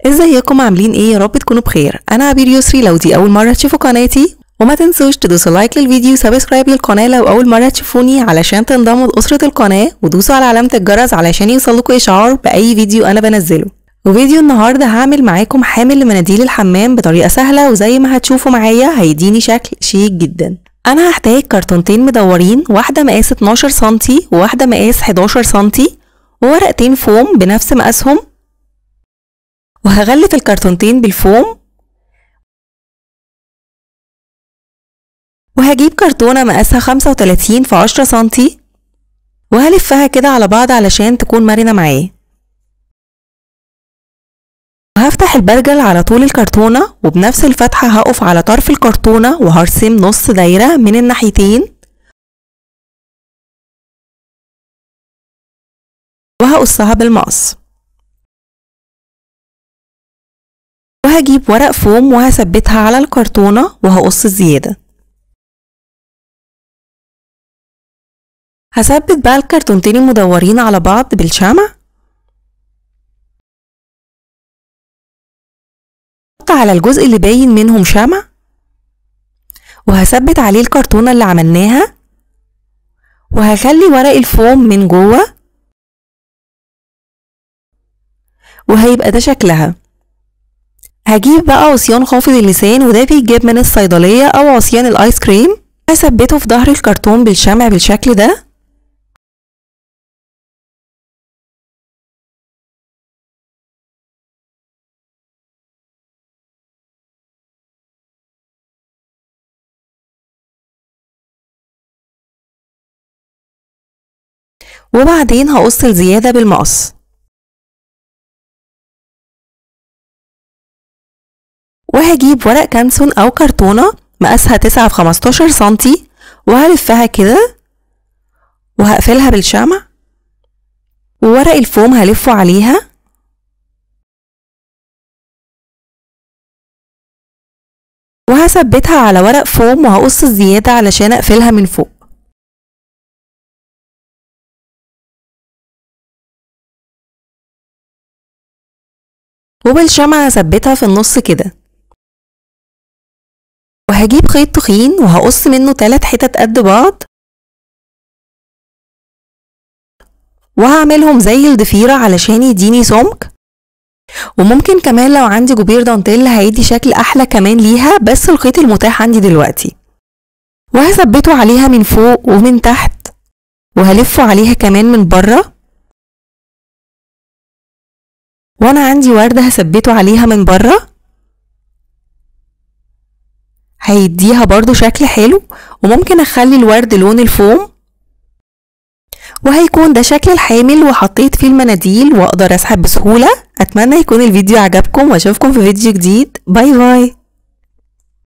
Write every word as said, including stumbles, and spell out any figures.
ازيكم عاملين ايه؟ يا رب تكونوا بخير. انا عبير يسري. لو دي اول مره تشوفوا قناتي وما تنسوش تدوسوا لايك للفيديو وسبسكرايب للقناه لو اول مره تشوفوني علشان تنضموا لاسره القناه، ودوسوا على علامه الجرس علشان يوصلكوا اشعار باي فيديو انا بنزله. وفيديو النهارده هعمل معاكم حامل لمناديل الحمام بطريقه سهله، وزي ما هتشوفوا معايا هيديني شكل شيك جدا. انا هحتاج كرتونتين مدورين، واحده مقاس اتناشر سنتي وواحده مقاس حداشر سنتي، وورقتين فوم بنفس مقاسهم، وهغلف الكرتونتين بالفوم، وهجيب كرتونة مقاسها خمسة وتلاتين في عشرة سنتي وهلفها كده على بعض علشان تكون مرنة معايا. وهفتح البرجل على طول الكرتونة، وبنفس الفتحة هقف على طرف الكرتونة وهرسم نص دايرة من الناحيتين، وهقصها بالمقص. وهجيب ورق فوم وهثبتها على الكرتونة وهقص الزيادة. هثبت بقى الكرتونتين المدورين على بعض بالشمع، هحط على الجزء اللي باين منهم شمع، وهثبت عليه الكرتونة اللي عملناها، وهخلي ورق الفوم من جوه، وهيبقى ده شكلها. هجيب بقى عصيان خافض اللسان، وده بيتجاب من الصيدلية او عصيان الايس كريم، هثبته في ظهر الكرتون بالشمع بالشكل ده. وبعدين هقص الزيادة بالمقص، وهجيب ورق كانسون او كرتونة مقاسها تسعة في خمستاشر سنتي، وهلفها كده وهقفلها بالشمع، وورق الفوم هلفه عليها، وهثبتها على ورق فوم وهقص الزيادة علشان اقفلها من فوق. وبالشمع هثبتها في النص كده، وهجيب خيط تخين وهقص منه تلات حتت قد بعض، وهعملهم زي الضفيرة علشان يديني سمك. وممكن كمان لو عندي جبير دانتيل هيدي شكل احلى كمان ليها، بس الخيط المتاح عندي دلوقتي. وهثبته عليها من فوق ومن تحت، وهلفه عليها كمان من بره. وانا عندي وردة هثبته عليها من بره، هيديها برضو شكل حلو. وممكن اخلي الورد لون الفوم، وهيكون ده شكل الحامل، وحطيت فيه المناديل واقدر اسحب بسهولة. اتمنى يكون الفيديو عجبكم، واشوفكم في فيديو جديد. باي باي.